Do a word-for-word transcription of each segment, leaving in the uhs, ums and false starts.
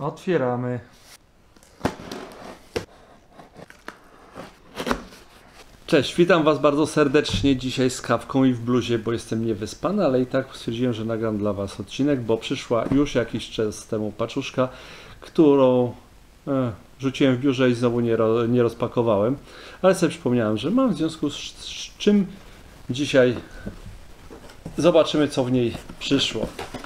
Otwieramy. Cześć, witam Was bardzo serdecznie dzisiaj z kawką i w bluzie, bo jestem niewyspany, ale i tak stwierdziłem, że nagram dla Was odcinek, bo przyszła już jakiś czas temu paczuszka, którą e, rzuciłem w biurze i znowu nie, ro, nie rozpakowałem, ale sobie przypomniałem, że mam, w związku z, z czym dzisiaj zobaczymy, co w niej przyszło.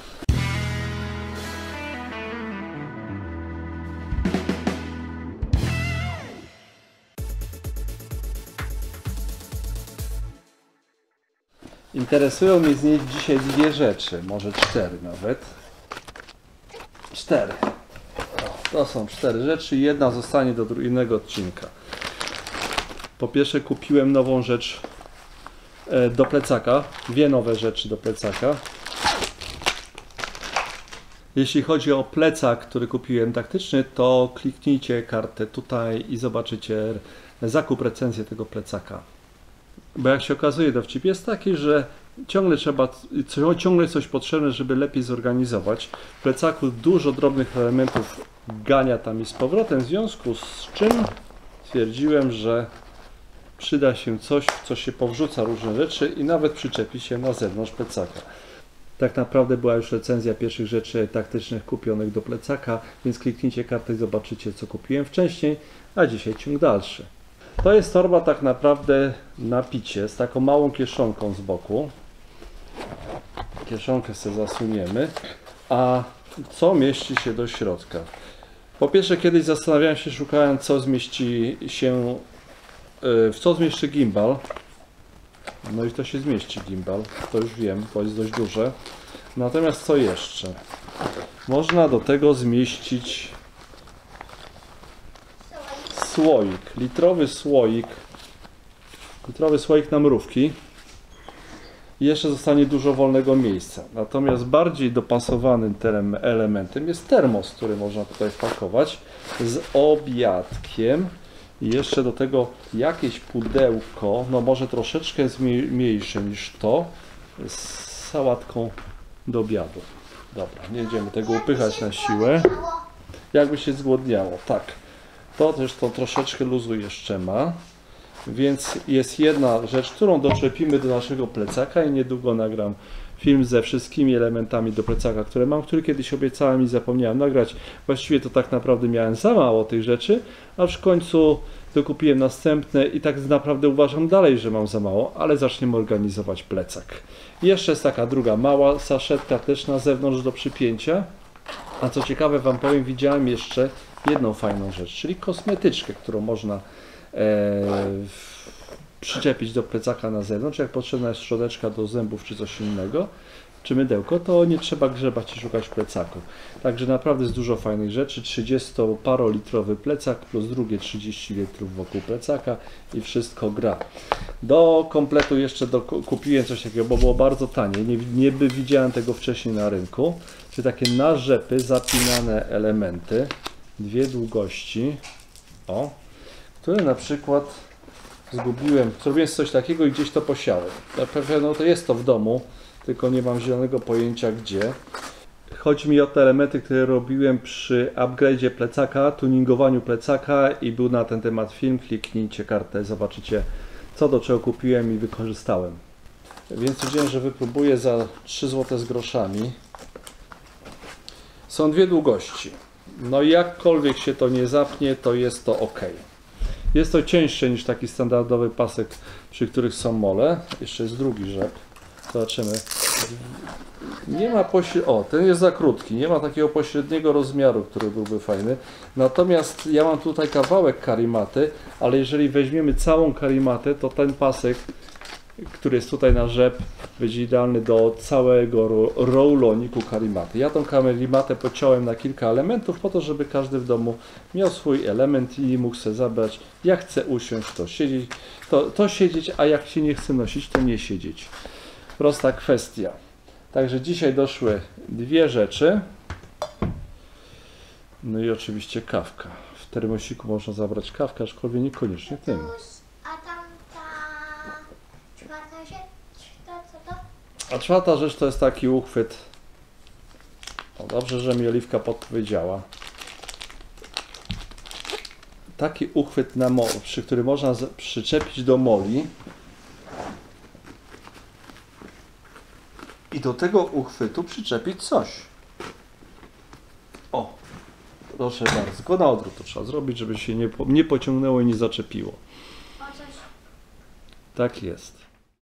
Interesują mnie z niej dzisiaj dwie rzeczy, może cztery nawet. Cztery. O, to są cztery rzeczy i jedna zostanie do innego odcinka. Po pierwsze kupiłem nową rzecz do plecaka, dwie nowe rzeczy do plecaka. Jeśli chodzi o plecak, który kupiłem taktyczny, to kliknijcie kartę tutaj i zobaczycie zakup, recenzję tego plecaka. Bo jak się okazuje, dowcip jest taki, że ciągle trzeba, ciągle coś potrzebne, żeby lepiej zorganizować. W plecaku dużo drobnych elementów gania tam i z powrotem, w związku z czym stwierdziłem, że przyda się coś, w co się powrzuca różne rzeczy i nawet przyczepi się na zewnątrz plecaka. Tak naprawdę była już recenzja pierwszych rzeczy taktycznych kupionych do plecaka, więc kliknijcie kartę i zobaczycie, co kupiłem wcześniej, a dzisiaj ciąg dalszy. To jest torba tak naprawdę na picie z taką małą kieszonką z boku. Kieszonkę sobie zasuniemy. A co mieści się do środka? Po pierwsze, kiedyś zastanawiałem się, szukałem, co zmieści się, w co zmieści gimbal. No i to się zmieści gimbal, to już wiem, to jest dość duże. Natomiast co jeszcze? Można do tego zmieścić słoik, litrowy słoik, litrowy słoik na mrówki i jeszcze zostanie dużo wolnego miejsca. Natomiast bardziej dopasowanym tym elementem jest termos, który można tutaj wpakować z obiadkiem i jeszcze do tego jakieś pudełko, no może troszeczkę mniejsze niż to, z sałatką do obiadu. Dobra, nie będziemy tego upychać na siłę. Jakby się zgłodniało, tak. To też to troszeczkę luzu jeszcze ma, więc jest jedna rzecz, którą doczepimy do naszego plecaka i niedługo nagram film ze wszystkimi elementami do plecaka, które mam, który kiedyś obiecałem i zapomniałem nagrać. Właściwie to tak naprawdę miałem za mało tych rzeczy, a w końcu dokupiłem następne i tak naprawdę uważam dalej, że mam za mało, ale zaczniemy organizować plecak. I jeszcze jest taka druga mała saszetka też na zewnątrz do przypięcia, a co ciekawe Wam powiem, widziałem jeszcze jedną fajną rzecz, czyli kosmetyczkę, którą można e, przyczepić do plecaka na zewnątrz. Jak potrzebna jest szczoteczka do zębów czy coś innego, czy mydełko, to nie trzeba grzebać i szukać w plecaku. Także naprawdę jest dużo fajnych rzeczy. trzydziestoparolitrowy plecak plus drugie trzydzieści litrów wokół plecaka i wszystko gra. Do kompletu jeszcze do, kupiłem coś takiego, bo było bardzo tanie. Nie, nie by widziałem tego wcześniej na rynku. Czyli takie na rzepy zapinane elementy. Dwie długości, o, które na przykład zgubiłem, zrobiłem coś takiego i gdzieś to posiałem. Na pewno to jest to w domu, tylko nie mam zielonego pojęcia gdzie. Chodzi mi o te elementy, które robiłem przy upgrade'zie plecaka, tuningowaniu plecaka i był na ten temat film. Kliknijcie kartę, zobaczycie, co do czego kupiłem i wykorzystałem. Więc stwierdziłem, że wypróbuję za trzy złote z groszami. Są dwie długości. No i jakkolwiek się to nie zapnie, to jest to ok. Jest to cieńsze niż taki standardowy pasek, przy których są mole. Jeszcze jest drugi rzep. Zobaczymy. Nie ma pośredniego... O, ten jest za krótki. Nie ma takiego pośredniego rozmiaru, który byłby fajny. Natomiast ja mam tutaj kawałek karimaty, ale jeżeli weźmiemy całą karimatę, to ten pasek, który jest tutaj na rzep, będzie idealny do całego rouloniku karimaty. Ja tą karimatę pociąłem na kilka elementów po to, żeby każdy w domu miał swój element i mógł sobie zabrać. Jak chce usiąść, to siedzieć, to, to siedzieć, a jak się nie chce nosić, to nie siedzieć. Prosta kwestia. Także dzisiaj doszły dwie rzeczy. No i oczywiście kawka. W termosiku można zabrać kawkę, aczkolwiek niekoniecznie tym. A czwarta rzecz to jest taki uchwyt. O, dobrze, że mi Oliwka podpowiedziała. taki uchwyt na mo przy który można przyczepić do moli. I do tego uchwytu przyczepić coś. O, proszę bardzo, tylko na odwrót to trzeba zrobić, żeby się nie, nie pociągnęło i nie zaczepiło. Tak jest.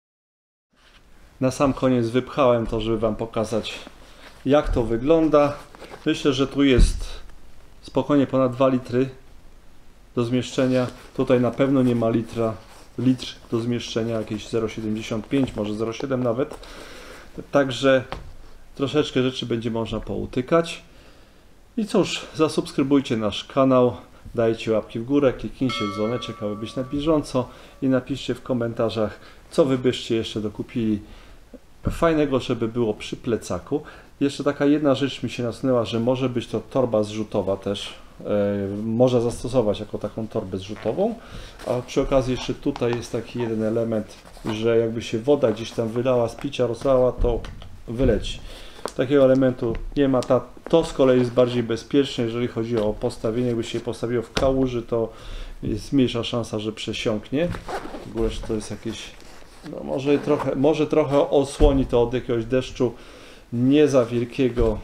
Na sam koniec wypchałem to, żeby Wam pokazać, jak to wygląda. Myślę, że tu jest spokojnie ponad dwa litry do zmieszczenia. Tutaj na pewno nie ma litra, litr do zmieszczenia, jakieś zero przecinek siedemdziesiąt pięć, może zero przecinek siedem nawet. Także troszeczkę rzeczy będzie można poutykać. I cóż, zasubskrybujcie nasz kanał, dajcie łapki w górę, kliknijcie w dzwoneczek, aby być na bieżąco i napiszcie w komentarzach, co wy byście jeszcze dokupili fajnego, żeby było przy plecaku. Jeszcze taka jedna rzecz mi się nasunęła, że może być to torba zrzutowa też. Yy, można zastosować jako taką torbę zrzutową, a przy okazji jeszcze tutaj jest taki jeden element, że jakby się woda gdzieś tam wylała z picia, rozlała, to wyleci. Takiego elementu nie ma. Ta, to z kolei jest bardziej bezpieczne, jeżeli chodzi o postawienie. Jakby się postawiło w kałuży, to jest mniejsza szansa, że przesiąknie. W ogóle, że to jest jakieś, no może trochę, może trochę osłoni to od jakiegoś deszczu, nie za wielkiego.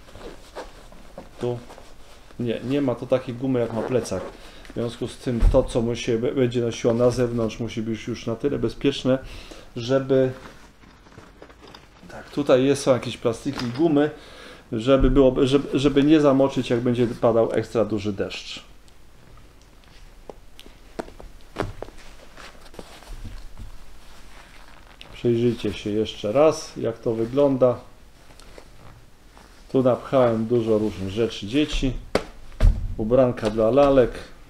Tu nie, nie ma to takiej gumy jak ma plecak. W związku z tym to, co mu się będzie nosiło na zewnątrz, musi być już na tyle bezpieczne, żeby tak, tutaj jest, są jakieś plastiki i gumy, żeby, było, żeby, żeby nie zamoczyć, jak będzie padał ekstra duży deszcz. Przyjrzyjcie się jeszcze raz, jak to wygląda. Tu napchałem dużo różnych rzeczy dzieci. Ubranka dla lalek.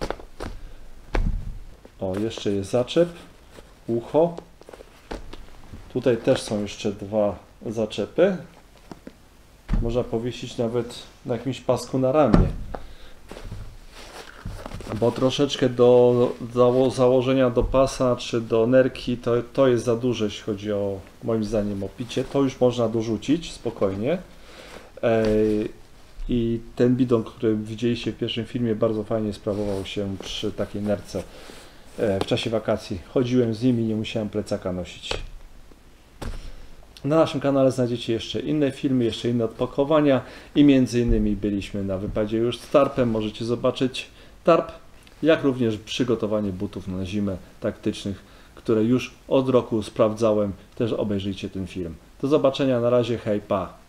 O, jeszcze jest zaczep. Ucho. Tutaj też są jeszcze dwa zaczepy. Można powiesić nawet na jakimś pasku na ramię. Bo troszeczkę do zało założenia do pasa czy do nerki to, to jest za duże, jeśli chodzi o, moim zdaniem, o picie. To już można dorzucić spokojnie. Ej, I ten bidon, który widzieliście w pierwszym filmie, bardzo fajnie sprawował się przy takiej nerce w czasie wakacji. Chodziłem z nimi, nie musiałem plecaka nosić. Na naszym kanale znajdziecie jeszcze inne filmy, jeszcze inne odpakowania i między innymi byliśmy na wypadzie już z tarpem. Możecie zobaczyć tarp, jak również przygotowanie butów na zimę taktycznych, które już od roku sprawdzałem. Też obejrzyjcie ten film. Do zobaczenia, na razie, hej, pa!